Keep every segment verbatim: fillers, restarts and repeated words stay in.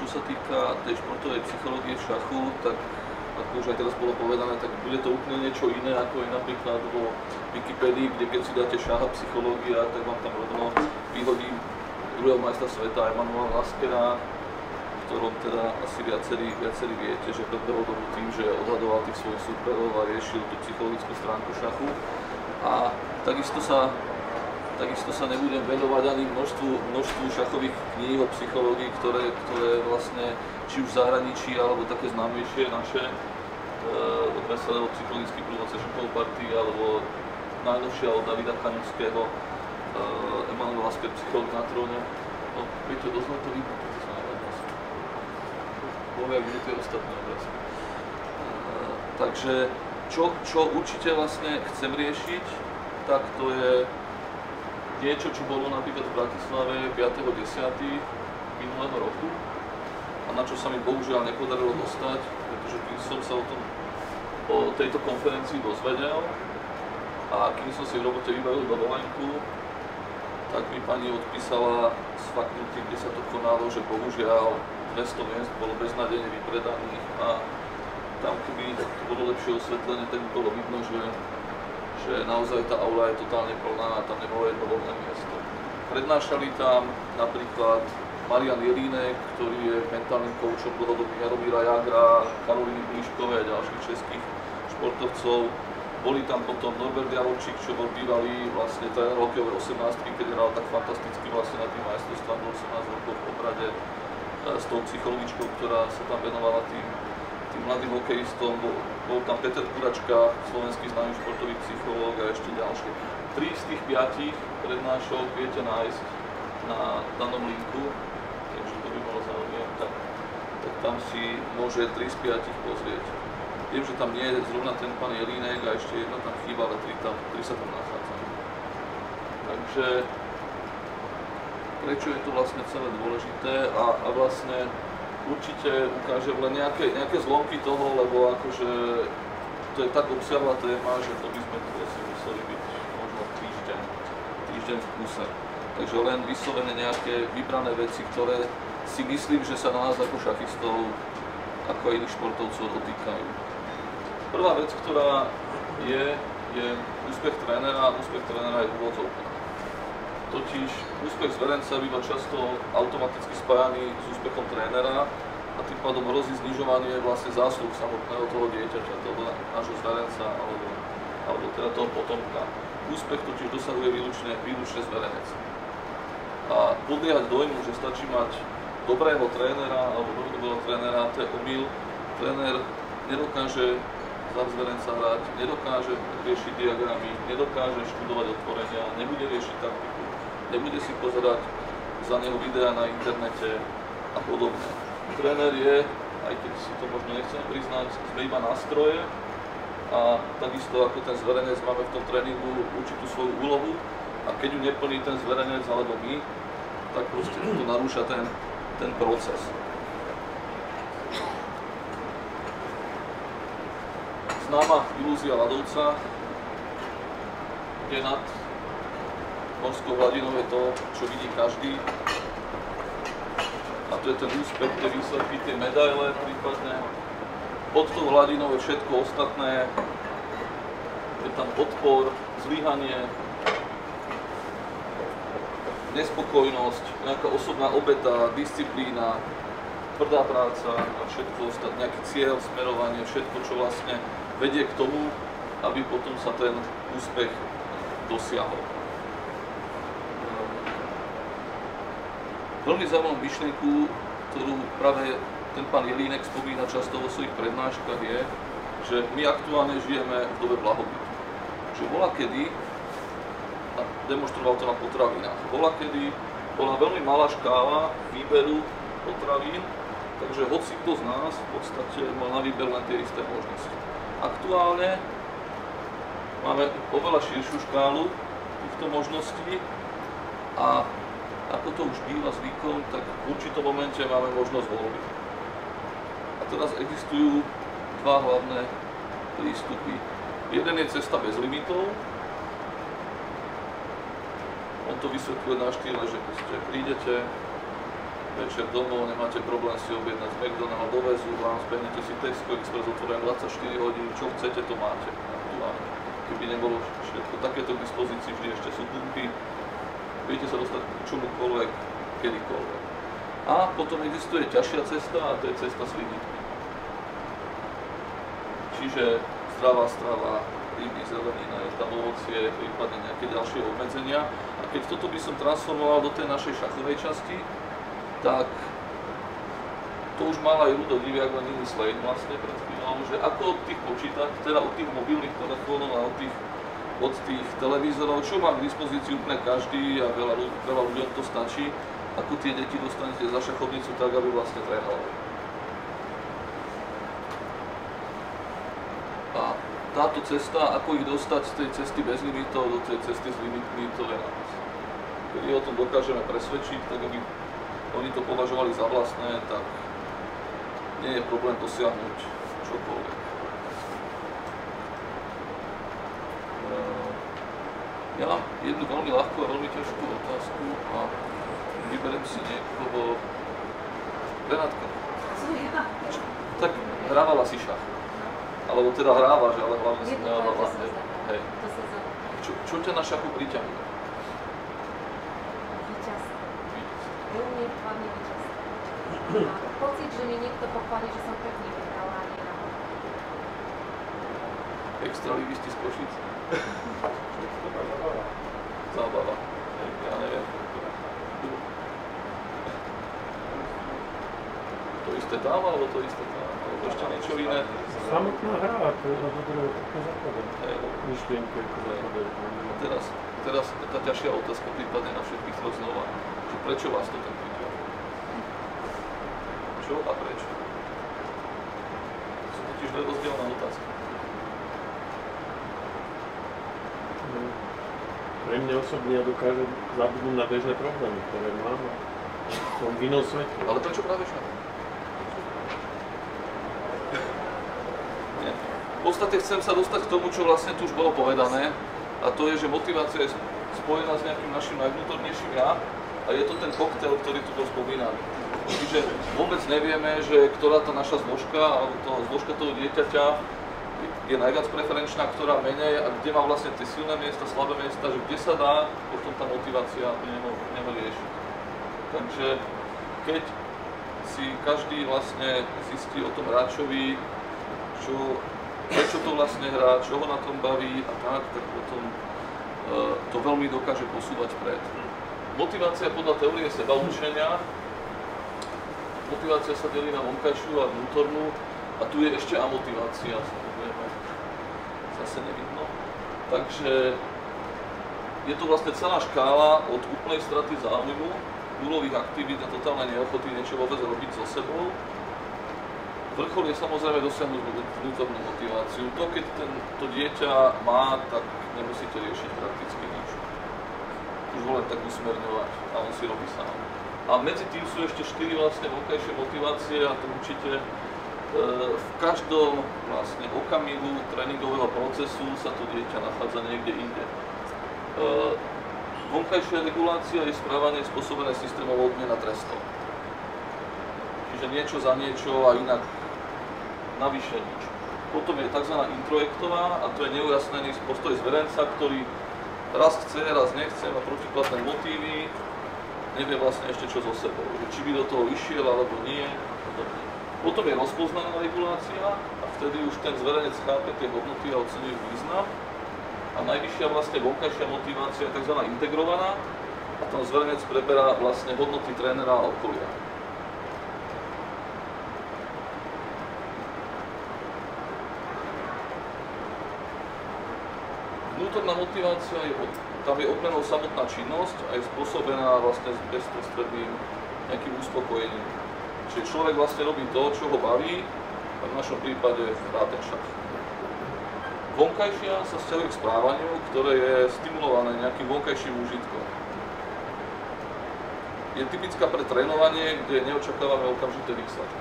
čo sa týka tej športovej psychológie v šachu, tak ako už aj teraz bolo povedané, tak bude to úplne niečo iné, ako je napríklad vo Wikipédii, kde keď si dáte šaha psychológia, tak vám tam rovno vyhodí druhého majstra sveta Emanuela Laskera, v ktorom teda asi viacerí, viacerí viete, že predbehol dobu tým, že odhadoval tých svojich súperov a riešil tú psychologickú stránku šachu. A takisto sa Takisto sa nebudem venovať ani množstvu, množstvu šachových kníh o psychológii, ktoré, ktoré vlastne, či už v zahraničí, alebo také známejšie naše, e, od Veselého psychologický prúvodce šachovou partii, alebo najnovšia od Davida Kaňovského, e, Emanuel Lasker, psychológ na tróne. No, viete, dosť to vidno, to sa nevadí. Povie, ak budú tie ostatné obrázky. E, takže, čo, čo určite vlastne chcem riešiť, tak to je niečo, čo bolo napríklad v Bratislave piateho desiateho minulého roku a na čo sa mi bohužiaľ nepodarilo dostať, pretože kým som sa o, tom, o tejto konferencii dozvedel a kým som si v robote vybavil dovolenku, tak mi pani odpísala z fakulty, kde sa to konalo, že bohužiaľ dvesto miest bolo beznádejne vypredaných a tam keby to bolo lepšie osvetlenie, tak by bolo vidno, že že naozaj tá aula je totálne plná a tam nebolo jedno voľné miesto. Prednášali tam napríklad Marian Jelínek, ktorý je mentálnym koučom dlhodobý Jaromíra Jágra, Karolíny Blíškovej a ďalších českých športovcov. Boli tam potom Norbert Jaročík, čo bol bývalý vlastne tréner hokejovej osemnástky, keď hral tak fantasticky vlastne na tým majstrovstvám do osemnásť rokov v Poprade s tou psychologičkou, ktorá sa tam venovala tým tým mladým hokejistom, bol, bol tam Peter Kuračka, slovenský známy športový psychológ a ešte ďalšie. Tri z tých piatich prednášok viete nájsť na danom linku, keďže to by bolo záujem, tak, tak tam si môže tri z piatich pozrieť. Viem, že tam nie je zrovna ten pán Jelínek a ešte jedna tam chýba, ale tri, tam, tri sa tam nachádzajú. Takže prečo je to vlastne celé dôležité a, a vlastne určite ukážem len nejaké, nejaké zlomky toho, lebo akože to je tak obsiahla téma, že to by sme tu asi museli byť možno týždeň, týždeň v kuse. Takže len vyslovene nejaké vybrané veci, ktoré si myslím, že sa na nás ako šachistov, ako aj iných športovcov dotýkajú. Prvá vec, ktorá je, je úspech trénera a úspech trénera je úvodzovka. Totiž úspech zverenca býva často automaticky spájaný s úspechom trénera a tým pádom hrozí znižovanie vlastne zásluh samotného toho dieťaťa, toho nášho zverenca alebo, alebo teda toho potomka. Úspech totiž dosahuje výlučne, výlučne zverenec. A podliehať dojmu, že stačí mať dobrého trénera alebo dobrého trénera, to je omyl. Tréner nedokáže za zverenca hrať, nedokáže riešiť diagramy, nedokáže študovať otvorenia, nebude riešiť taktiku, nebude si pozerať za neho videa na internete a podobne. Tréner je, aj keď si to možno nechceme priznať, sme iba nástroje a takisto ako ten zverenec máme v tom tréningu určitú svoju úlohu a keď ju neplní ten zverenec alebo my, tak proste to narúša ten, ten proces. Známa ilúzia ľadovca, kde nad morskou hladinou je to, čo vidí každý. A to je ten úspech, tie výsledky, tie medaile prípadne. Pod tou hladinou je všetko ostatné. Je tam odpor, zlyhanie, nespokojnosť, nejaká osobná obeta, disciplína, tvrdá práca a všetko ostatné, nejaký cieľ, smerovanie, všetko, čo vlastne vedie k tomu, aby potom sa ten úspech dosiahol. Veľmi zaujímavú myšlienku, ktorú práve ten pán Jelínek spomína často vo svojich prednáškach, je, že my aktuálne žijeme v dobe blahobytu. Že bola kedy, a demonstroval to na potravinách, bola kedy bola veľmi malá škála výberu potravín, takže hoci kto z nás v podstate mal na výber len tie isté možnosti. Aktuálne máme oveľa širšiu škálu týchto možností a ako to už býva zvykom, tak v určitom momente máme možnosť voľby. A teraz existujú dva hlavné prístupy. Jeden je cesta bez limitov. On to vysvetľuje na štýle, že prídete, večer domov, nemáte problém si objednať z McDonald's, dovezú vám, zbehnete si Tesco Express, otvorené dvadsaťštyri hodín, čo chcete, to máte. Keby nebolo všetko takéto k dispozícii, vždy ešte sú pumpy, viete sa dostať k čomukoľvek, kedykoľvek. A potom existuje ťažšia cesta a to je cesta s limitmi. Čiže zdravá strava, ryby, zelenina, je tam ovocie, prípadne nejaké ďalšie obmedzenia. A keď toto by som transformoval do tej našej šachovej časti, tak to už mal aj Rudo Diviak, len iný slide vlastne pred chvíľou, že ako od tých počítačov, teda od tých mobilných telefónov a od tých, od tých televízorov, čo má k dispozícii úplne každý a veľa, veľa ľuďom to stačí, ako tie deti dostanete za šachovnicu tak, aby vlastne trénovali. A táto cesta, ako ich dostať z tej cesty bez limitov do tej cesty s limitmi, to je na nás. Keď o tom dokážeme presvedčiť, tak aby oni to považovali za vlastné, tak nie je problém dosiahnuť čokoľvek. Ja mám jednu veľmi ľahkú a veľmi ťažkú otázku a vyberiem si niekoho. Renátka. Tak hrávala si šach. Alebo teda hrávaš, ale hlavne si hrávala. Hej. Čo, čo ťa na šachu priťahuje? Víťazstvo. Veľmi hlavne víťazstvo. Pocit, že mi niekto pochváli, že som pekne vyhrala a nie náhodou. Extraligisti z Košíc. Zábava. Ja neviem. To isté dáva, alebo to isté dáva? Alebo ešte niečo iné? Samotná hra, to je na dobré také základe. Myšlienky ako základe. Teraz, teraz tá ťažšia otázka prípadne na všetkých troch znova. Že prečo vás to tak priťahuje? Čo a prečo? To sú totiž dve rozdielne otázky. Pre mňa osobne ja dokážem zabudnúť na bežné problémy, ktoré mám a som v inom svete. Ale prečo práve šach? Nie. V podstate chcem sa dostať k tomu, čo vlastne tu už bolo povedané, a to je, že motivácia je spojená s nejakým našim najvnútornejším ja a je to ten koktail, ktorý tu bol spomínaný. Čiže vôbec nevieme, že ktorá tá naša zložka, alebo to, zložka toho dieťaťa je najviac preferenčná, ktorá menej a kde má vlastne tie silné miesta, slabé miesta, že kde sa dá potom tá motivácia riešiť. Takže keď si každý vlastne zistí o tom hráčovi, čo, prečo to vlastne hrá, čo ho na tom baví a tak, tak potom e, to veľmi dokáže posúvať vpred. Motivácia podľa teórie sebaurčenia, motivácia sa delí na vonkajšiu a vnútornú a tu je ešte amotivácia, samozrejme, zase nevidno. Takže je to vlastne celá škála od úplnej straty záujmu, nulových aktivít a totálnej neochoty niečo vôbec robiť so sebou. Vrchol je samozrejme dosiahnuť vnútornú motiváciu. To, keď ten, to dieťa má, tak nemusíte riešiť prakticky nič. Už ho len tak usmerňovať a on si robí sám. A medzi tým sú ešte štyri vlastne vonkajšie motivácie a to určite e, v každom vlastne okamihu tréningového procesu sa to dieťa nachádza niekde inde. E, vonkajšia regulácia je správanie spôsobené systémom odmien a trestov. Čiže niečo za niečo a inak navyše nič. Potom je tzv. Introjektová a to je neujasnený postoj zverenca, ktorý raz chce, raz nechce, má protikladné motívy, nevie vlastne ešte čo so sebou, či by do toho išiel alebo nie. Potom je rozpoznaná regulácia a vtedy už ten zverenec chápe tie hodnoty a ocení význam. A najvyššia vlastne vonkajšia motivácia je tzv. Integrovaná a tam zverenec preberá vlastne hodnoty trénera a okolia. Vnútorná motivácia, je, tam je odmenou samotná činnosť a je spôsobená vlastne s bezprostredným nejakým uspokojením. Čiže človek vlastne robí to, čo ho baví, a v našom prípade hrá ten šach. Vonkajšia sa vzťahuje k správaniu, ktoré je stimulované nejakým vonkajším úžitkom. Je typická pre trénovanie, kde neočakávame okamžité výsledky.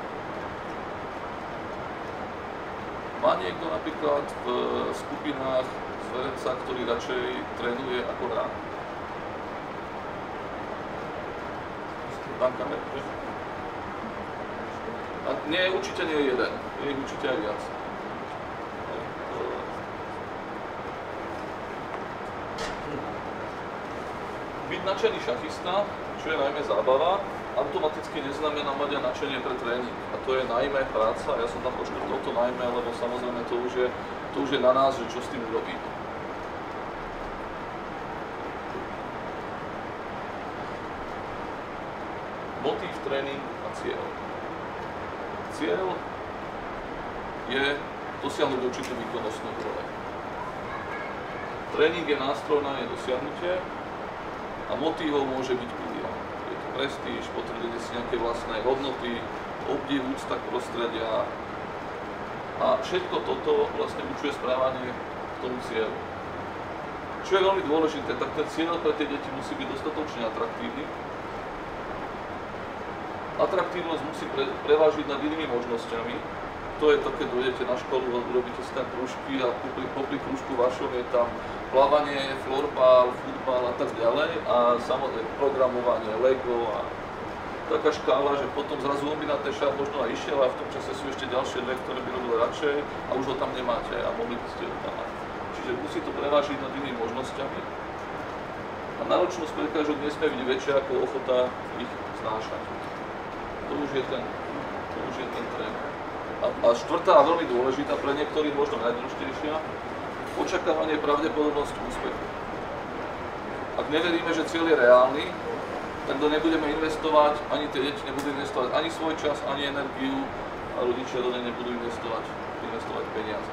Má niekto napríklad v skupinách zverenca, ktorý radšej trénuje ako hrá? Banka, ne? nie, určite nie je jeden, je určite aj viac. Byť nadšený šachista, čo je najmä zábava, automaticky neznamená mať aj nadšenie pre tréning. A to je najmä práca, ja som tam počkal to najmä, lebo samozrejme to už je, to už je na nás, že čo s tým urobíme. Motív, tréning a cieľ. Cieľ je dosiahnuť určitú výkonnostnú úroveň. Tréning je nástroj na jej dosiahnutie a motívom môže byť milión. Je to prestíž, potvrdenie si nejaké vlastnej hodnoty, obdiv, úcta k prostredia a všetko toto vlastne určuje správanie k tomu cieľu. Čo je veľmi dôležité, tak ten cieľ pre tie deti musí byť dostatočne atraktívny. Atraktívnosť musí pre, prevážiť nad inými možnosťami. To je to, keď dojdete na školu a urobíte si tam krúžky a popri, popri krúžku vašom je tam plávanie, florbal, futbal a tak ďalej a samozrejme programovanie, Lego a taká škála, že potom zrazu on by na ten šach možno aj išiel a v tom čase sú ešte ďalšie dve, ktoré by robili radšej a už ho tam nemáte a mohli by ste ho tam mať. Čiže musí to prevážiť nad inými možnosťami a náročnosť prekážok nesmie byť väčšia ako ochota ich znášať. To už je ten, to už je ten trend. A, a štvrtá a veľmi dôležitá, pre niektorých možno najdôležitejšia, očakávanie pravdepodobnosti úspechu. Ak neveríme, že cieľ je reálny, tak to nebudeme investovať, ani tie deti nebudú investovať ani svoj čas, ani energiu a rodičia do nej nebudú investovať, investovať peniaze.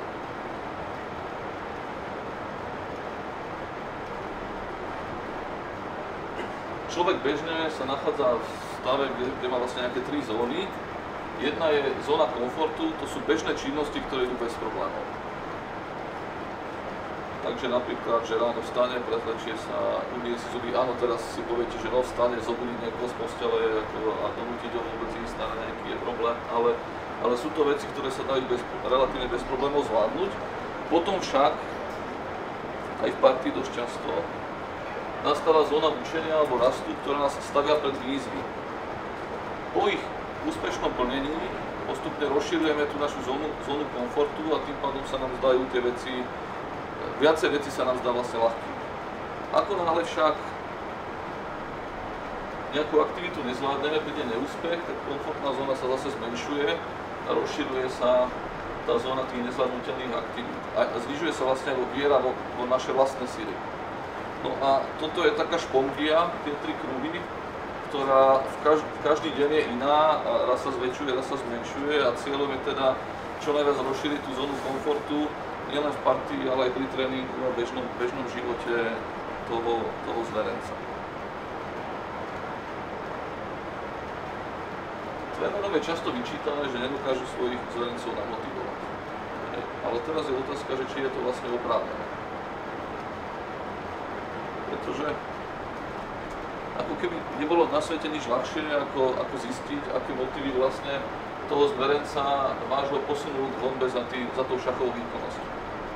Človek bežne sa nachádza v stave, kde, kde má vlastne nejaké tri zóny. Jedna je zóna komfortu, to sú bežné činnosti, ktoré idú bez problémov. Takže napríklad, že ráno vstane, prezlečie sa, umie si zuby, áno, teraz si poviete, že no vstane, zobudí niekoho z postele a donútiť ho vôbec ísť na nejaký je problém, ale, ale sú to veci, ktoré sa dajú bez, relatívne bez problémov zvládnuť. Potom však, aj v partii dosť často, nastáva zóna učenia alebo rastu, ktorá nás stavia pred výzvy. Po ich úspešnom plnení postupne rozširujeme tú našu zónu, zónu komfortu a tým pádom sa nám zdajú tie veci, viacej veci sa nám zdá vlastne ľahké. Ako náhle však nejakú aktivitu nezvládneme, príde neúspech, tak komfortná zóna sa zase zmenšuje a rozširuje sa tá zóna tých nezvládnutelných aktivít. A znižuje sa vlastne aj viera vo, vo naše vlastné síly. No a toto je taká špongia, tie tri kruhy, ktorá v každý, v každý deň je iná, a raz sa zväčšuje, raz sa zmenšuje a cieľom je teda čo najviac rozšíriť tú zónu komfortu, nielen v partii, ale aj pri tréningu a bežnom, bežnom živote toho, toho zverenca. Trénerom je často vyčítané, že nedokážu svojich zverencov namotivovať. Ale teraz je otázka, že či je to vlastne oprávnené. Pretože ako keby nebolo na svete nič ľahšie, ako, ako zistiť, aké motívy vlastne toho zverenca vášho posunú k honbe za, tý, za tou šachovou výkonnosťou.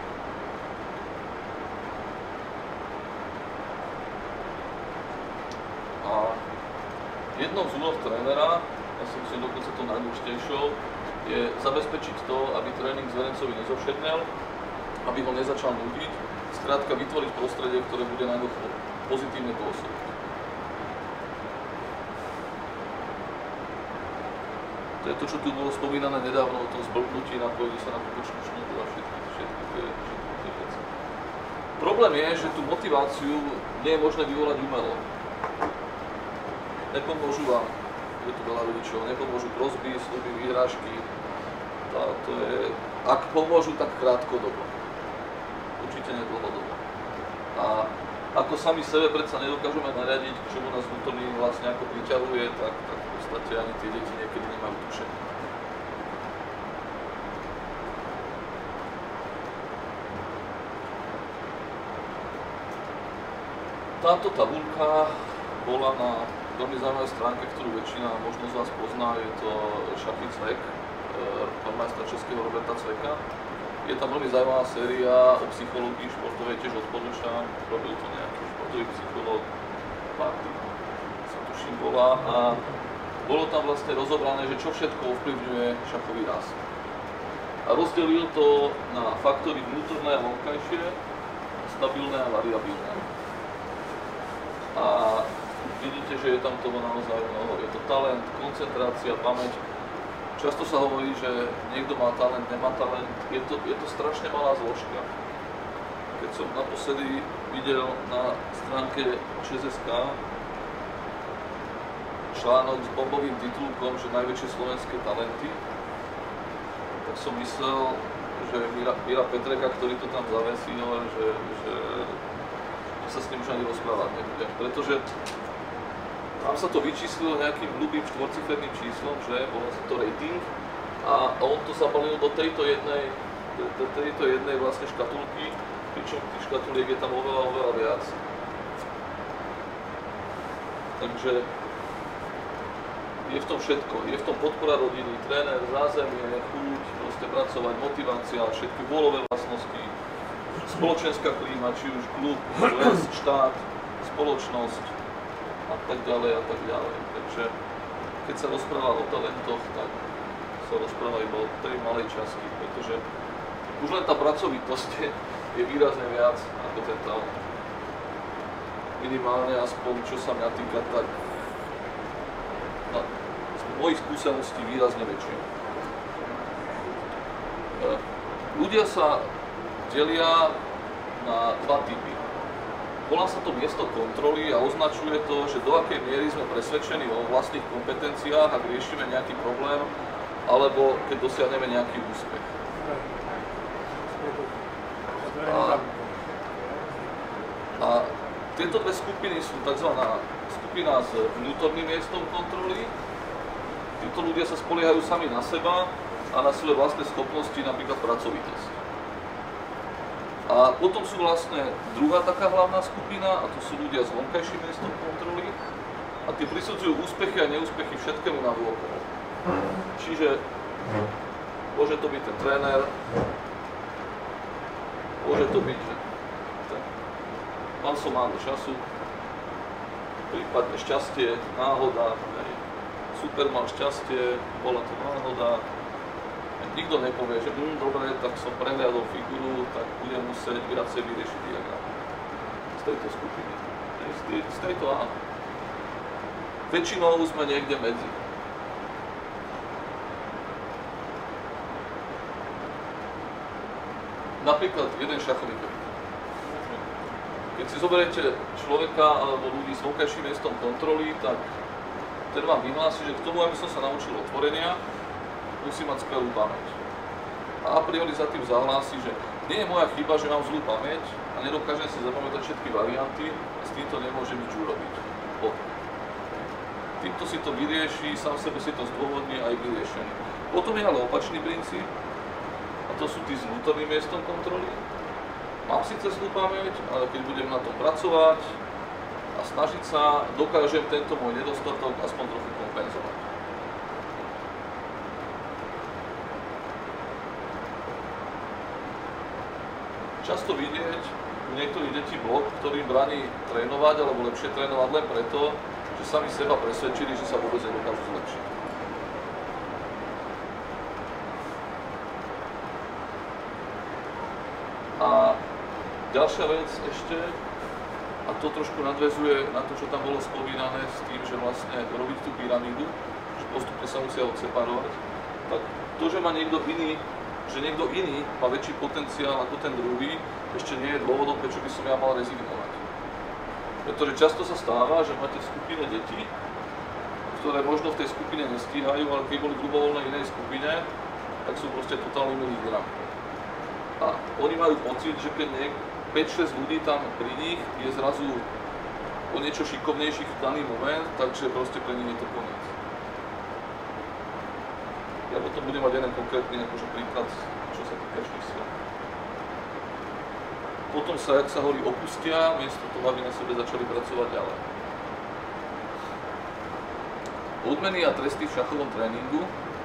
A jednou z úloh trénera, ja si myslím dokonca to najdôležitejšou, je zabezpečiť to, aby tréning zverencovi nezovšednel, aby ho nezačal nudiť, skrátka vytvoriť prostredie, ktoré bude na ňo pozitívne pôsobiť. To je to, čo tu bolo spomínané nedávno o tom zblbnutí, napojili sa na pokočnú šnúru a všetky, všetky tie, všetky tie veci. Problém je, že tú motiváciu nie je možné vyvolať umelo. Nepomôžu vám, je tu veľa rodičov, nepomôžu prosby, sľuby, výhrážky. Tá, to je, ak pomôžu, tak krátkodobo. Určite nedlhodobo. A ako sami sebe predsa nedokážeme nariadiť, k čomu nás vnútorný vlastne ako priťahuje, tak, tak v podstate ani tie deti niekedy nemajú tušenie. Táto tabuľka bola na veľmi zaujímavej stránke, ktorú väčšina možno z vás pozná, je to Šachy Cvek, majstra českého Roberta Cveka. Je tam veľmi zaujímavá séria o psychológii športovej, tiež odporúčam, robil to nejaký športový psychológ, Party sa tuším bola a bolo tam vlastne rozobrané, že čo všetko ovplyvňuje šachový rast. A rozdelil to na faktory vnútorné a vonkajšie, stabilné a variabilné. A vidíte, že je tam toho naozaj mnoho. Je to talent, koncentrácia, pamäť. Často sa hovorí, že niekto má talent, nemá talent. Je to, je to strašne malá zložka. Keď som naposledy videl na stránke ČSSK článok s bombovým titulkom, že najväčšie slovenské talenty, tak som myslel, že Mira, Mira Petreka, ktorý to tam zavesil, že, že, že sa s ním už ani rozprávať nebudem. Pretože tam sa to vyčíslilo nejakým hlubým štvorciferným číslom, že bolo sa to rating a on to zabalil do tejto jednej, do tejto jednej vlastne škatulky, pričom tých škatuliek je tam oveľa, oveľa viac. Takže je v tom všetko. Je v tom podpora rodiny, tréner, zázemie, chuť, proste pracovať, motivácia, všetky vôľové vlastnosti, spoločenská klíma, či už klub, les, štát, spoločnosť a tak ďalej a tak ďalej. Takže keď sa rozpráva o talentoch, tak sa rozpráva iba o tej malej časti, pretože už len tá pracovitosť je, je výrazne viac ako ten talent. Minimálne aspoň, čo sa mňa týka, tak na mojich skúseností výrazne väčšie. Ľudia sa delia na dva typy. Volá sa to miesto kontroly a označuje to, že do akej miery sme presvedčení o vlastných kompetenciách, ak riešime nejaký problém, alebo keď dosiahneme nejaký úspech. A, a tieto dve skupiny sú tzv. Skupina s vnútorným miestom kontroly. Títo ľudia sa spoliehajú sami na seba a na svoje vlastné schopnosti, napríklad pracovitosť. A potom sú vlastne druhá taká hlavná skupina, a to sú ľudia s vonkajším miestom kontroly, a tí prisudzujú úspechy a neúspechy všetkému na okolo. Čiže môže to byť ten tréner, môže to byť, že ten, mal som málo času, prípadne šťastie, náhoda, hej. Super, mal šťastie, bola to náhoda. Nikto nepovie, že hm, dobre, tak som prehliadol figuru, tak budem musieť viacej vyriešiť diagram z tejto skupiny. Z, tej, z tejto áno. Väčšinou sme niekde medzi. Napríklad jeden šachový prvý. Keď si zoberiete človeka alebo ľudí s vonkajším miestom kontroly, tak ten vám vyhlási, že k tomu, aby som sa naučil otvorenia, musí mať skvelú pamäť. A a priori za tým zahlási, že nie je moja chyba, že mám zlú pamäť a nedokážem si zapamätať všetky varianty a s týmto nemôžem nič urobiť. O. Týmto si to vyrieši, sám sebe si to zdôvodní a je vyriešený. Potom je ale opačný princíp, a to sú tí s vnútorným miestom kontroly. Mám síce zlú pamäť, ale keď budem na tom pracovať a snažiť sa, dokážem tento môj nedostatok aspoň trochu kompenzovať. Často vidieť u niektorých detí blok, ktorým bráni trénovať alebo lepšie trénovať len preto, že sami seba presvedčili, že sa vôbec nedokážu zlepšiť. A ďalšia vec ešte, a to trošku nadväzuje na to, čo tam bolo spomínané s tým, že vlastne robiť tú pyramídu, že postupne sa musia odseparovať, tak to, že má niekto iný, že niekto iný má väčší potenciál ako ten druhý, ešte nie je dôvodom, prečo by som ja mal rezignovať. Pretože často sa stáva, že máte v skupine detí, ktoré možno v tej skupine nestíhajú, ale keď boli v ľubovoľnej inej skupine, tak sú proste totálnymi lídrami. A oni majú pocit, že keď päť šesť ľudí tam pri nich je zrazu o niečo šikovnejších v daný moment, takže proste pre nich je to koniec. Ja potom budem mať jeden konkrétny akože príklad, čo sa týka čísla. Potom sa, jak sa hovorí, opustia, miesto toho, aby na sebe začali pracovať ďalej. Odmeny a tresty v šachovom tréningu.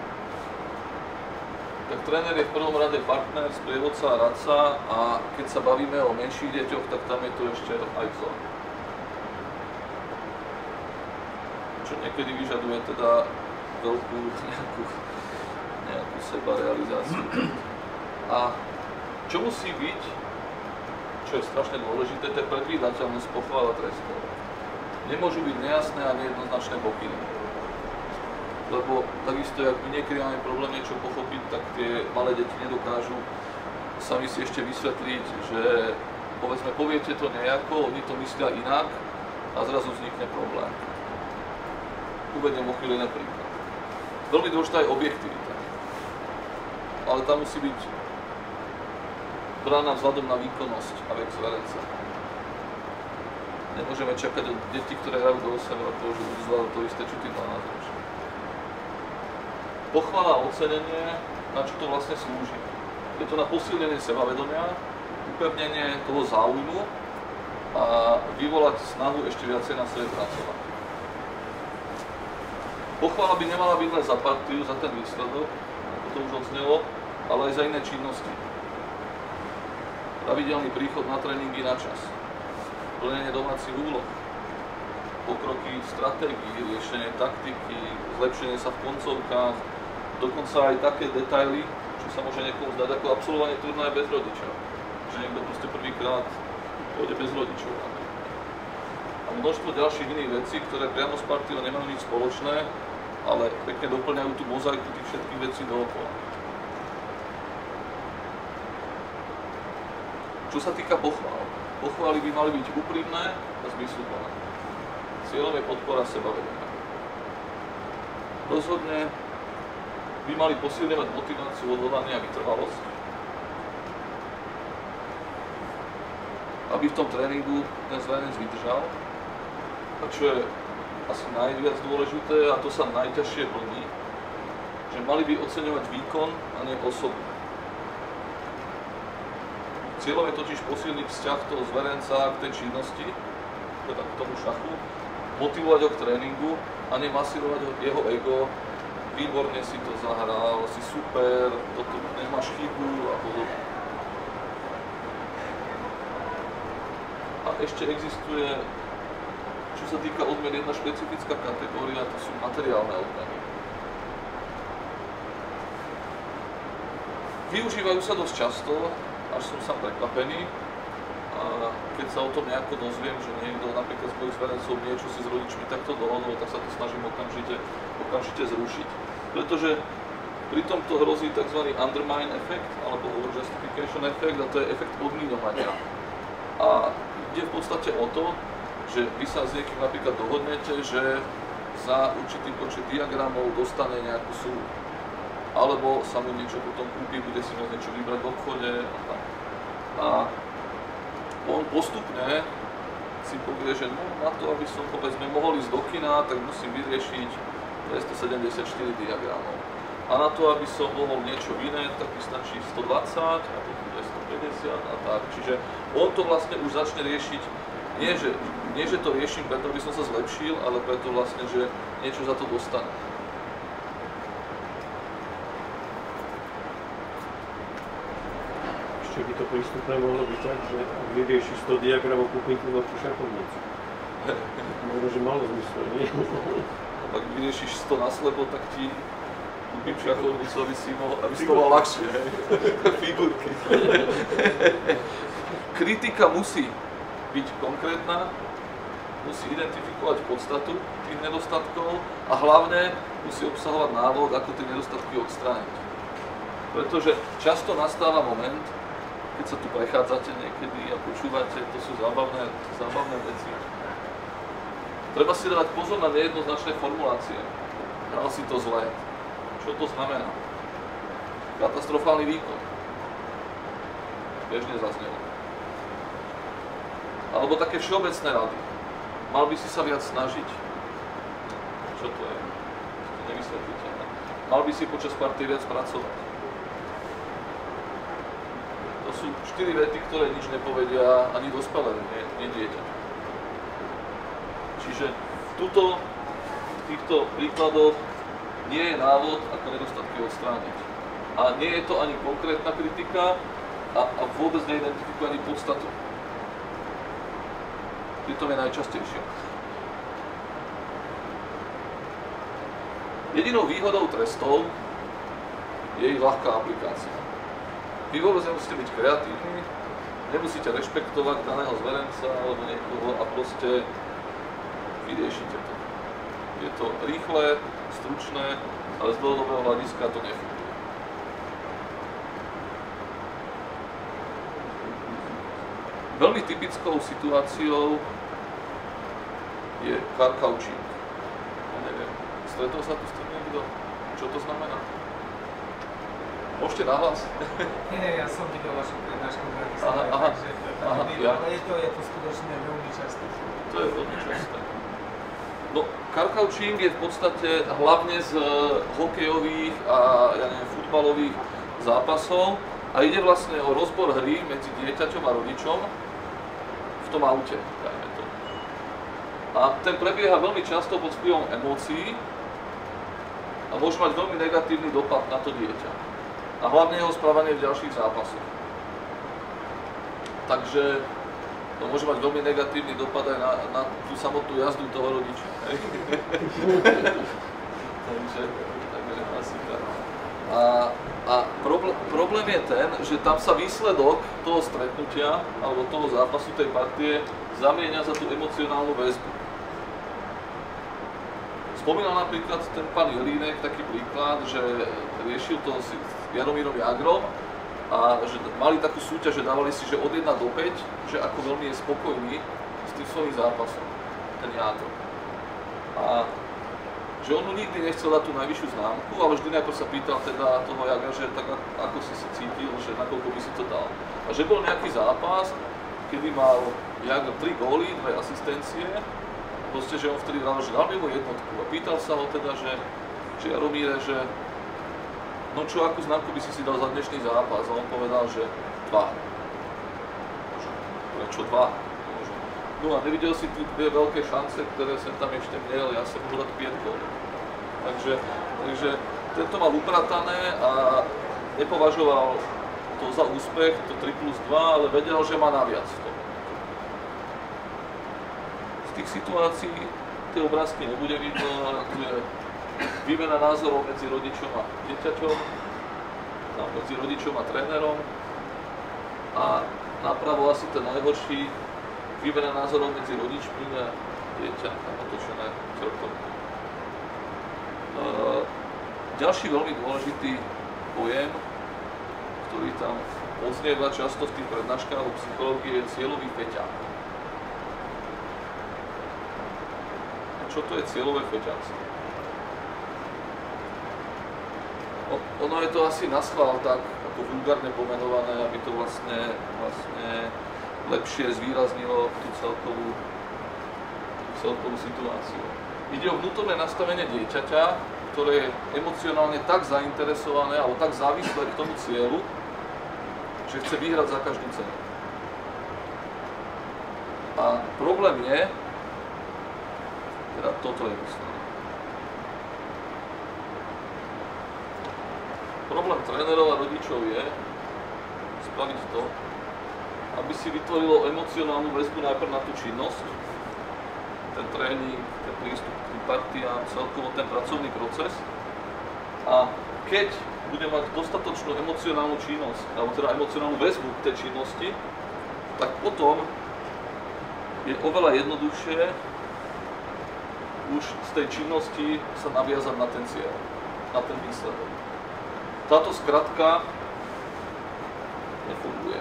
Tak tréner je v prvom rade partner, sprievodca a radca, a keď sa bavíme o menších deťoch, tak tam je to ešte aj vzor. čo niekedy vyžaduje teda veľkú nejakú, nejakú sebarealizáciu. A čo musí byť, čo je strašne dôležité, to je predvídateľnosť pochvál a trestov. Nemôžu byť nejasné a nejednoznačné pokyny. Lebo takisto, ak my niekedy máme problém niečo pochopiť, tak tie malé deti nedokážu sami si ešte vysvetliť, že povedzme, poviete to nejako, oni to myslia inak a zrazu vznikne problém. Uvediem o chvíli napríklad. Veľmi dôležitá je objektivita. Ale tá musí byť braná vzhľadom na výkonnosť a vek zverenca. Nemôžeme čakať od detí, ktoré hrajú do osem rokov, že budú zvládať to isté, čo tí dvanásť ročí. Pochvala a ocenenie, na čo to vlastne slúži. Je to na posilnenie sebavedomia, upevnenie toho záujmu a vyvolať snahu ešte viacej na sebe pracovať. Pochvala by nemala byť len za partiu, za ten výsledok, ako to už odznelo, ale aj za iné činnosti. Pravidelný príchod na tréningy na čas, plnenie domácich úloh, pokroky v stratégii, riešenie taktiky, zlepšenie sa v koncovkách, dokonca aj také detaily, čo sa môže niekomu zdať ako absolvovanie turnaje bez rodičov. Že niekto proste prvýkrát pôjde bez rodičov. A množstvo ďalších iných vecí, ktoré priamo s partiou nemajú nič spoločné, ale pekne doplňajú tú mozaiku tých všetkých vecí dookola. Čo sa týka pochvál, pochvály by mali byť úprimné a zmysluplné. Cieľom je podpora sebavedomia. Rozhodne by mali posilňovať motiváciu, odhodlanie a vytrvalosť, aby v tom tréningu ten zverenec vydržal. A čo je asi najviac dôležité, a to sa najťažšie plní, že mali by oceňovať výkon a nie osobu. Cieľom je totiž posilniť vzťah toho zverenca k tej činnosti, teda k tomu šachu, motivovať ho k tréningu a nemasírovať jeho ego. Výborne si to zahral, si super, toto nemáš chybu a podobne. A ešte existuje, čo sa týka odmien, jedna špecifická kategória, to sú materiálne odmeny. Využívajú sa dosť často, až som sám prekvapený. A keď sa o tom nejako dozviem, že niekto napríklad z mojich zverencov niečo si s rodičmi takto dohodol, tak sa to snažím okamžite, okamžite zrušiť. Pretože pri tomto hrozí tzv. Undermine efekt, alebo overjustification efekt, a to je efekt odmíňovania. A ide v podstate o to, že vy sa s niekým napríklad dohodnete, že za určitý počet diagramov dostane nejakú sumu. Alebo sa mu niečo potom kúpi, bude si môcť niečo vybrať v obchode a tak. A on postupne si povie, že no, na to, aby som povedzme mohol ísť do kina, tak musím vyriešiť dvestosedemdesiatštyri diagramov. A na to, aby som mohol niečo iné, tak mi stačí stodvadsať a potom dvestopäťdesiat a tak. Čiže on to vlastne už začne riešiť, nie že, nie že to riešim preto, aby som sa zlepšil, ale preto vlastne, že niečo za to dostane. Ešte by to prístupné mohlo byť tak, že ak vyriešiš sto diagramov, kúpim tú veľkú šachovnicu. Možno, že malo zmysel, nie? Ak vyriešiš sto na slebo, tak ti kúpim šachovnicu, aby si mohol, aby si to mal ľahšie, hej. Figurky. Kritika musí byť konkrétna, musí identifikovať podstatu tých nedostatkov a hlavne musí obsahovať návod, ako tie nedostatky odstrániť. Pretože často nastáva moment, keď sa tu prechádzate niekedy a počúvate, to sú zábavné, zábavné veci. Treba si dávať pozor na nejednoznačné formulácie. Hral si to zle. Čo to znamená? Katastrofálny výkon. Bežne zaznelo. Alebo také všeobecné rady. Mal by si sa viac snažiť. Čo to je? To nevysvetlíte. Mal by si počas partie viac pracovať. To sú štyri vety, ktoré nič nepovedia ani dospelé, nie, nie dieťa. Čiže tuto, v týchto príkladoch nie je návod, ako nedostatky odstrániť. A nie je to ani konkrétna kritika a, a vôbec neidentifikuje ani podstatu. Pritom je najčastejšia. Jedinou výhodou trestov je ich ľahká aplikácia. Vy vôbec nemusíte byť kreatívni, nemusíte rešpektovať daného zverenca alebo niekoho a proste vyriešite to. Je to rýchle, stručné, ale z dlhodobého hľadiska to nefunguje. Veľmi typickou situáciou je car couching. Ja neviem, stretol sa tu s tým niekto? Čo to znamená? Môžete nahlas? Nie, ja som videl vašu prednášku v Bratislave, aha, takže aha, videl, ja. ale je to, je to skutočne veľmi časté. To je veľmi časté. No, car couching je v podstate hlavne z hokejových a ja neviem, futbalových zápasov a ide vlastne o rozbor hry medzi dieťaťom a rodičom v tom aute, dajme to. A ten prebieha veľmi často pod vplyvom emócií a môže mať veľmi negatívny dopad na to dieťa. A hlavne jeho správanie v ďalších zápasoch. Takže to môže mať veľmi negatívny dopad aj na, na tú samotnú jazdu toho rodiča. takže, takže asi tak. A, a problém, problém je ten, že tam sa výsledok toho stretnutia alebo toho zápasu, tej partie zamieňa za tú emocionálnu väzbu. Spomínal napríklad ten pán Jelínek taký príklad, že riešil to s Jaromírom Jágrom a že mali takú súťaž, že dávali si, že od jedna do päť, že ako veľmi je spokojný s tým svojím zápasom, ten Jágr. A že on mu nikdy nechcel dať tú najvyššiu známku, ale vždy najprv sa pýtal teda toho Jágra, že tak ako si si cítil, že nakoľko by si to dal. A že bol nejaký zápas, kedy mal Jágr tri góly, dve asistencie, proste, že on vtedy dal, že dal by mu jednotku a pýtal sa ho teda, že, že Jaromíre, že no čo, akú známku by si si dal za dnešný zápas? A on povedal, že dva. Prečo dva? No a nevidel si tu dve veľké šance, ktoré sem tam ešte miel, ja som mohol dať päť gólov. Takže, takže tento mal upratané a nepovažoval to za úspech, to tri plus dva, ale vedel, že má naviac v tom. Z tých situácií tie obrázky nebude vidno, ale tu je výmena názorov medzi rodičom a dieťaťom, medzi rodičom a trénerom a napravo asi ten najhorší, výmena názorov medzi rodičmi a dieťa, tam otočené celkom. Ďalší veľmi dôležitý pojem, ktorý tam odznieva často v tých prednáškach o psychológii, je cieľový feťák. A čo to je cieľové feťáctvo? Ono je to asi naschvál tak ako vulgárne pomenované, aby to vlastne, vlastne lepšie zvýraznilo tú celkovú, celkovú situáciu. Ide o vnútorné nastavenie dieťaťa, ktoré je emocionálne tak zainteresované alebo tak závislé k tomu cieľu, že chce vyhrať za každú cenu. A problém je, teda toto je myslené. Problém trénerov a rodičov je spraviť to, aby si vytvorilo emocionálnu väzbu najprv na tú činnosť, ten tréning, ten prístup k tým partiám, celkovo ten pracovný proces. A keď bude mať dostatočnú emocionálnu činnosť, alebo teda emocionálnu väzbu k tej činnosti, tak potom je oveľa jednoduchšie už z tej činnosti sa naviazať na ten cieľ, na ten výsledok. Táto skratka nefunguje.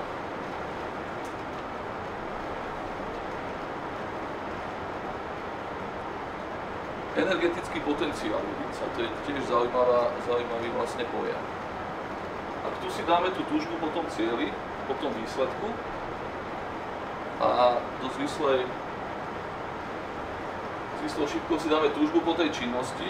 Energetický potenciál jedinca, to je tiež zaujímavá, zaujímavý vlastne pojem. Ak tu si dáme tú túžbu po tom cieli, po tom výsledku a do zvislej, zvislou šipkou si dáme túžbu po tej činnosti,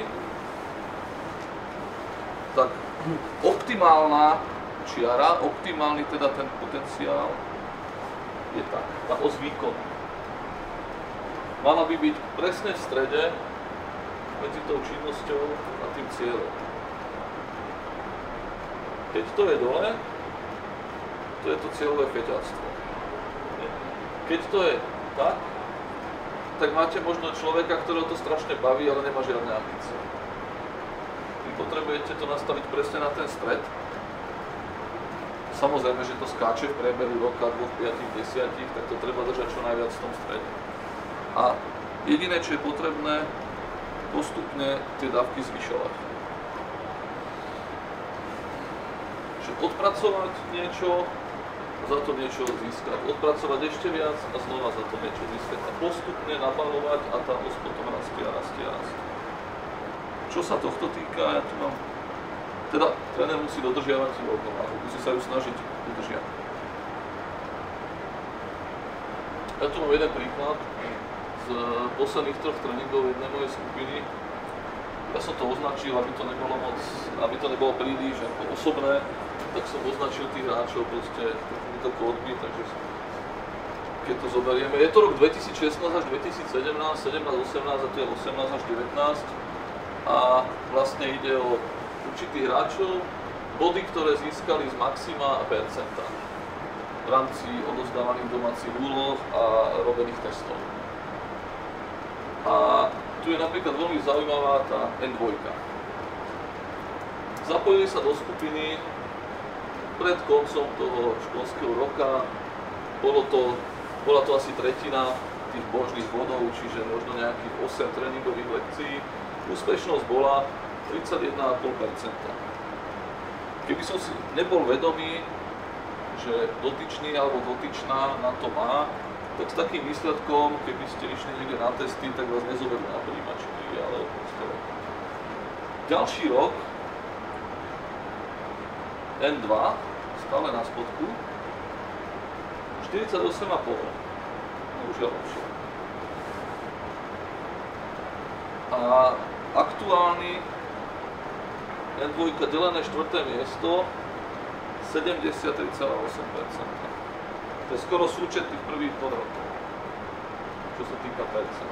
tak optimálna čiara, optimálny teda ten potenciál je tak, tá os výkonu. Mala by byť presne v strede medzi tou činnosťou a tým cieľom. Keď to je dole, to je to cieľové feťáctvo. Keď to je tak, tak máte možno človeka, ktorého to strašne baví, ale nemá žiadne ambície. potrebujete to nastaviť presne na ten stred. Samozrejme, že to skáče v priebehu roka, dvoch, piatich, desiatich, tak to treba držať čo najviac v tom strede. A jediné, čo je potrebné, postupne tie dávky zvyšovať. Čiže odpracovať niečo, za to niečo získať. Odpracovať ešte viac a znova za to niečo získať. A postupne nabalovať a tá os potom rastie a rastie a rastie. Čo sa tohto týka, ja tu mám... Teda tréner musí dodržiavať tú rovnováhu, musí sa ju snažiť udržiavať. Ja tu mám jeden príklad z posledných troch tréningov jednej mojej skupiny. Ja som to označil, aby to nebolo moc, aby to nebolo príliš ako osobné, tak som označil tých hráčov proste takýmito kódmi, takže keď to zoberieme. Je to rok dvetisícšestnásť až dvetisícsedemnásť, sedemnásť, osemnásť a tu je osemnásť až devätnásť. A vlastne ide o určitých hráčov, body, ktoré získali z maxima a percenta v rámci odovzdávaných domácich úloh a robených testov. A tu je napríklad veľmi zaujímavá tá en dva. Zapojili sa do skupiny pred koncom toho školského roka. Bolo to, bola to asi tretina tých božných bodov, čiže možno nejakých osem tréningových lekcií. Úspešnosť bola tridsaťjeden celá päť percenta. Keby som si nebol vedomý, že dotyčný alebo dotyčná na to má, tak s takým výsledkom, keby ste išli niekde na testy, tak vás nezoberú na prijímačky, ale proste. Ďalší rok, en dva, stále na spodku, štyridsaťosem celá päť. No už je lepšie. A aktuálny en dva delené štvrté miesto, sedemdesiattri celá osem percenta. To je skoro súčet tých prvých podrokov, čo sa týka percent.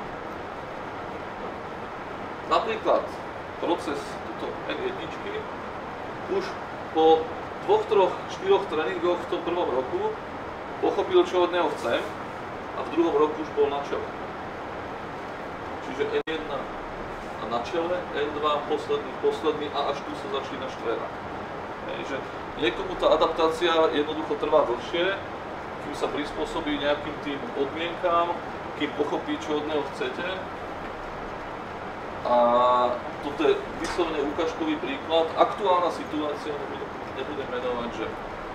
Napríklad proces tuto en jedna už po dvoch, troch, štyroch tréningoch v tom prvom roku pochopil, čo od neho chcem a v druhom roku už bol na čele. Čiže en jedna a na čele, en dva posledný, posledný a až tu sa začína štvera. Že niekomu tá adaptácia jednoducho trvá dlhšie, kým sa prispôsobí nejakým tým podmienkám, kým pochopí, čo od neho chcete. A toto je vyslovene ukážkový príklad. Aktuálna situácia, nebudem menovať, že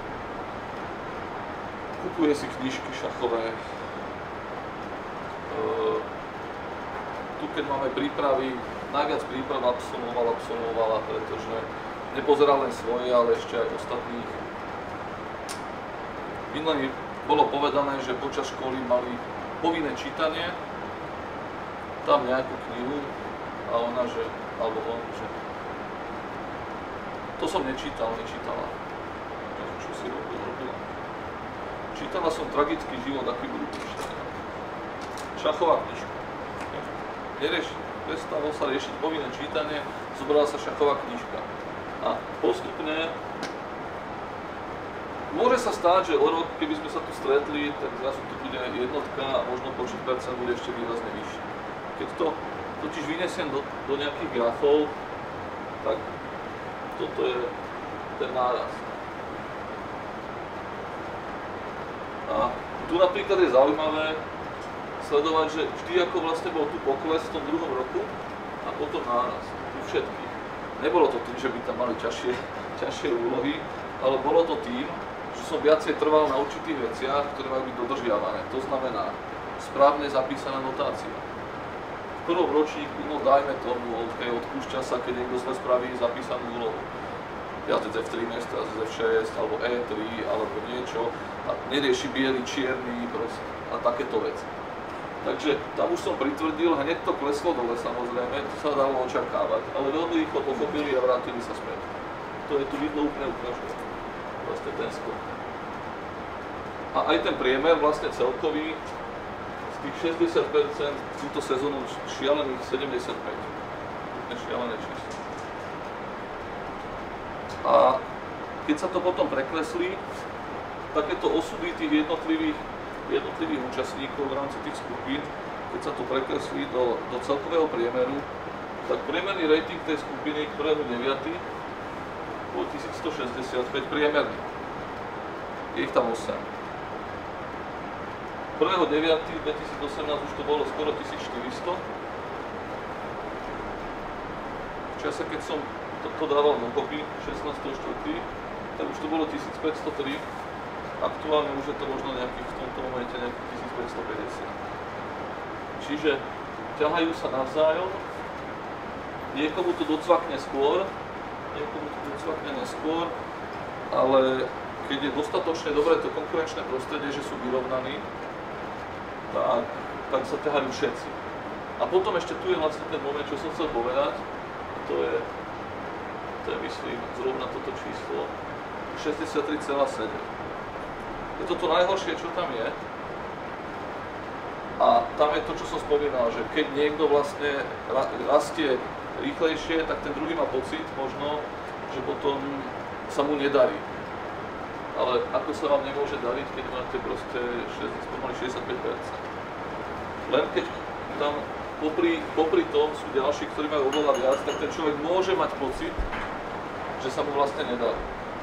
kupuje si knižky šachové. Tu, keď máme prípravy, najviac príprav absolvovala, absolvovala, pretože nepozeral len svoje, ale ešte aj ostatných. Minulý bolo povedané, že počas školy mali povinné čítanie, tam nejakú knihu a ona, že, alebo on, že to som nečítal, nečítala. Čo si robil, robila? Čítala som Tragický život, aký budú píšť. Šachová knižka. Nerieš, prestalo sa riešiť povinné čítanie, zobrala sa šachová knižka. A postupne môže sa stáť, že o rok, keby sme sa tu stretli, tak zrazu tu bude jednotka a možno počet percent bude ešte výrazne vyšší. Keď to totiž vyniesiem do, do nejakých grafov, tak toto je ten náraz. A tu napríklad je zaujímavé sledovať, že vždy ako vlastne bol tu pokles v tom druhom roku a potom náraz u všetkých. Nebolo to tým, že by tam mali ťažšie, ťažšie úlohy, ale bolo to tým, že som viacej trval na určitých veciach, ktoré majú byť dodržiavané. To znamená správne zapísaná notácia. V prvom ročníku, no dajme tomu, OK, odpúšťa sa, keď niekto zle spraví zapísanú úlohu. Jazdec ef tri miesto, jazdec ef šesť, alebo é tri, alebo niečo a nerieši biely, čierny proste, a takéto veci. Takže tam už som pritvrdil, hneď to kleslo dole samozrejme, to sa dalo očakávať, ale veľmi rýchlo pochopili a vrátili sa späť. To je tu vidno úplne ukážka, vlastne ten skok. A aj ten priemer vlastne celkový, z tých šesťdesiat percent túto sezónu šialených sedemdesiatpäť percent. Úplne šialené číslo. A keď sa to potom prekreslí, takéto osudy tých jednotlivých jednotlivých účastníkov v rámci tých skupín, keď sa to prekreslí do, do celkového priemeru, tak priemerný rating tej skupiny k prvému deviaty bol tisícstošesťdesiatpäť priemerný. Je ich tam osem. prvého deviateho dvetisícosemnásť už to bolo skoro tisícštyristo. V čase, keď som to, to dával dokopy, šestnásteho štvrtého tak už to bolo tisícpäťstotri. Aktuálne už je to možno nejakých v tomto momente nejakých tisícpäťstopäťdesiat. Čiže ťahajú sa navzájom. Niekomu to docvakne skôr, niekomu to docvakne neskôr, ale keď je dostatočne dobré to konkurenčné prostredie, že sú vyrovnaní, tak, tak sa ťahajú všetci. A potom ešte tu je vlastne ten moment, čo som chcel povedať, a to je, to je myslím, zrovna toto číslo, šesťdesiattri celá sedem. Je to to najhoršie, čo tam je. A tam je to, čo som spomínal, že keď niekto vlastne rastie rýchlejšie, tak ten druhý má pocit možno, že potom sa mu nedarí. Ale ako sa vám nemôže dariť, keď máte proste pomaly šesťdesiatpäť percent. Len keď tam popri, popri tom sú ďalší, ktorí majú oveľa viac, tak ten človek môže mať pocit, že sa mu vlastne nedarí.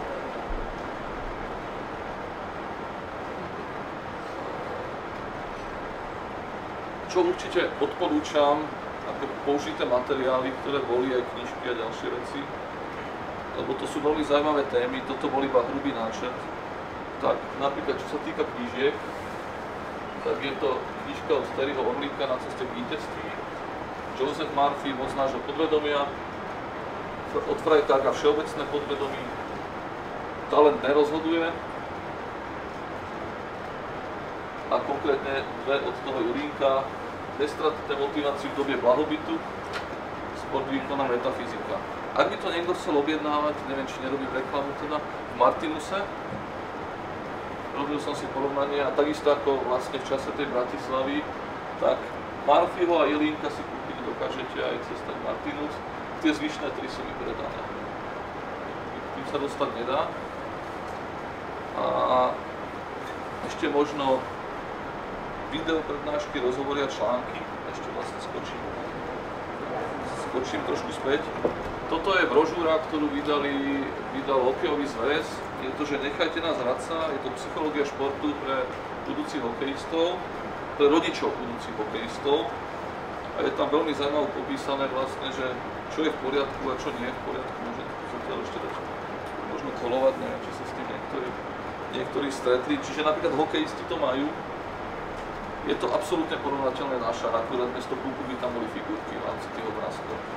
Čo určite odporúčam, ako použité materiály, ktoré boli aj knižky a ďalšie veci, lebo to sú veľmi zaujímavé témy, toto bol iba hrubý náčrt. Tak napríklad, čo sa týka knížiek, tak je to knižka od Terryho Orlíka Na ceste k víťazství, Joseph Murphy, Moc nášho podvedomia, od Freytaga Všeobecné podvedomí, Talent nerozhoduje, a konkrétne dve od toho Julínka, Nestratite motiváciu v dobie blahobytu, Sport, výkon a metafyzika. Ak by to niekto chcel objednávať, neviem, či nerobím reklamu teda, v Martinuse, robil som si porovnanie a takisto ako vlastne v čase tej Bratislavy, tak Murphyho a Jelínka si kúpiť dokážete aj cez ten Martinus, tie zvyšné tri sú vypredané. Tým sa dostať nedá. A ešte možno video prednášky, rozhovory a články. Ešte vlastne skočím, skočím trošku späť. Toto je brožúra, ktorú vydali, vydal Hokejový zväz. Je to, že Nechajte nás hrať sa, je to psychológia športu pre budúcich hokejistov, pre rodičov budúcich hokejistov. A je tam veľmi zaujímavé popísané vlastne, že čo je v poriadku a čo nie je v poriadku. Môžem to zatiaľ ešte dať možno kolovať, neviem, či sa s tým niektorí, niektorí stretli. Čiže napríklad hokejisti to majú. Je to absolútne porovnateľné na šach, akurát miesto puku by tam boli figurky v rámci tých obrázkov. E,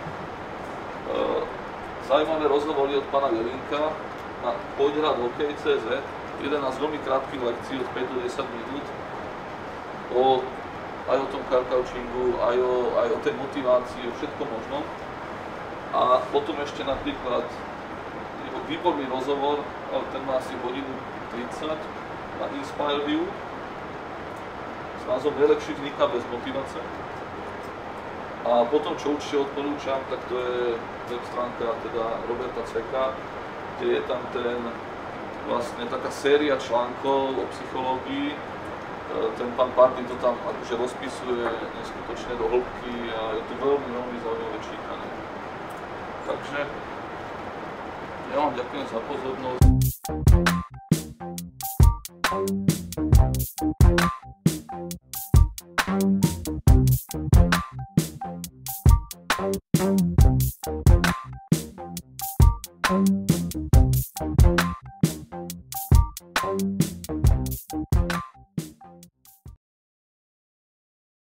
zaujímavé rozhovory od pána Jelínka na poďhrad hokej bodka cé zet, jedenásť veľmi krátkych lekcií od päť do desať minút, o, aj o tom karkaučingu, aj o, aj o tej motivácii, o všetkom možnom. A potom ešte napríklad jeho výborný rozhovor, ale ten má asi hodinu tridsať, na Inspire View, názov Najlepší vzniká bez motivácie. A potom, čo určite odporúčam, tak to je web stránka teda Roberta Cveka, kde je tam ten vlastne taká séria článkov o psychológii. Ten pán Pardy to tam akože rozpisuje neskutočne do hĺbky a je to veľmi, veľmi zaujímavé čítanie. Takže ja vám ďakujem za pozornosť. Thank you.